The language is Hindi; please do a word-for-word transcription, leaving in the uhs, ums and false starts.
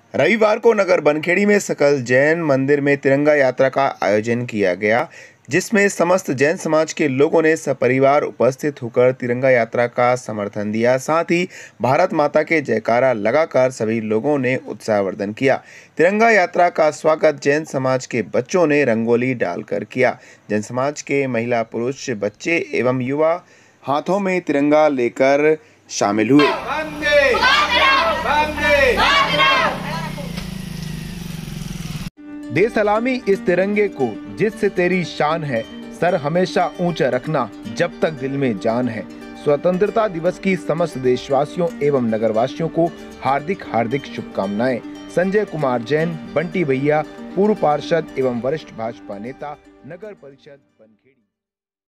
रविवार को नगर बनखेड़ी में सकल जैन मंदिर में तिरंगा यात्रा का आयोजन किया गया, जिसमें समस्त जैन समाज के लोगों ने सपरिवार उपस्थित होकर तिरंगा यात्रा का समर्थन दिया। साथ ही भारत माता के जयकारा लगाकर सभी लोगों ने उत्साहवर्धन किया। तिरंगा यात्रा का स्वागत जैन समाज के बच्चों ने रंगोली डालकर किया। जैन समाज के महिला, पुरुष, बच्चे एवं युवा हाथों में तिरंगा लेकर शामिल हुए। दे सलामी इस तिरंगे को जिससे तेरी शान है, सर हमेशा ऊंचा रखना जब तक दिल में जान है। स्वतंत्रता दिवस की समस्त देशवासियों एवं नगरवासियों को हार्दिक हार्दिक शुभकामनाएं। संजय कुमार जैन, बंटी भैया, पूर्व पार्षद एवं वरिष्ठ भाजपा नेता, नगर परिषद बनखेड़ी।